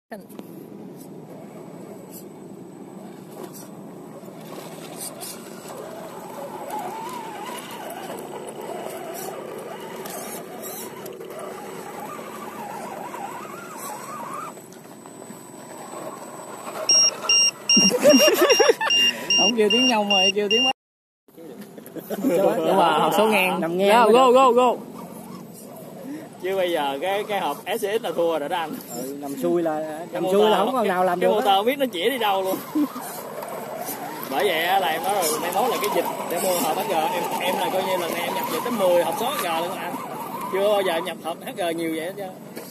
Không kêu tiếng nhông rồi kêu tiếng quá. Nhưng mà hộp số ngang nằm nghe go. Chứ bây giờ cái hộp SCX là thua rồi đó anh. Nằm xuôi là không còn nào làm được. Cái motor không biết nó chỉ đi đâu luôn. Bởi vậy là em nói rồi, mai mốt là cái dịch để mua hộp HG. Em là coi như lần này em nhập về tới 10 hộp số HG luôn anh. Chưa bao giờ em nhập hộp HG nhiều vậy hết trơn.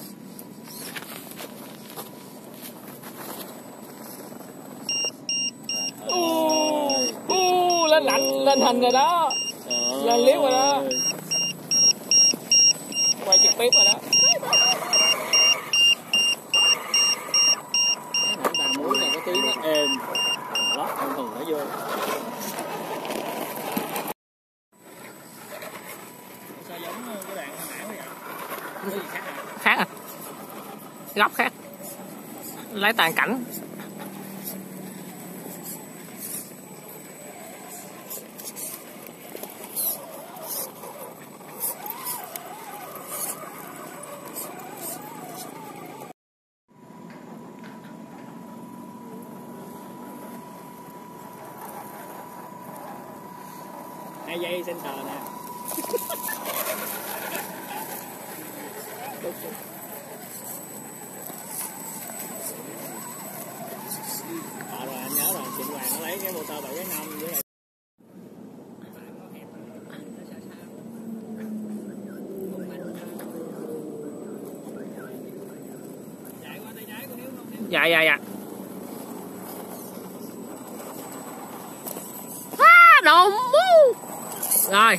Lên lạnh, lên hình rồi đó. Lên liếu rồi đó. Quay trực tiếp rồi đó. Cái tà muối này có tiếng nó êm, lót thông thường nó vô. Sao giống cái đoạn hồi nãy vậy? Có gì khác hả? Khác à? Góc khác. Lấy tàn cảnh. Hai giây center nè. Rồi anh nhớ rồi, Trịnh Hoàng nó lấy cái motor 7.5 với lại dạ. Đồng mú. Rồi.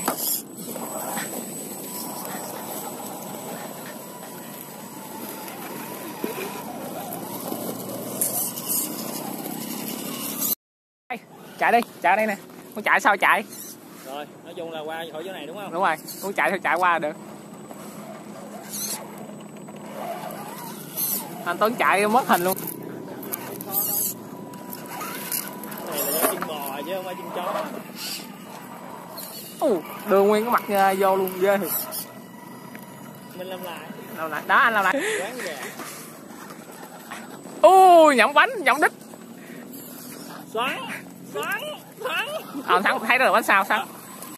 Chạy đi, chạy đây nè. Muốn chạy sao chạy? Rồi, nói chung là qua khỏi chỗ này đúng không? Đúng rồi, muốn chạy thì chạy qua là được. Anh Tuấn chạy mất hình luôn. Cái này là do chân bò chứ không phải chân chó. Đưa nguyên cái mặt vô luôn, ghê thiệt. Mình làm lại. Đó anh làm lại. Nhộng bánh, nhộng đít. Xoắn. Thắng thấy rồi bánh sao.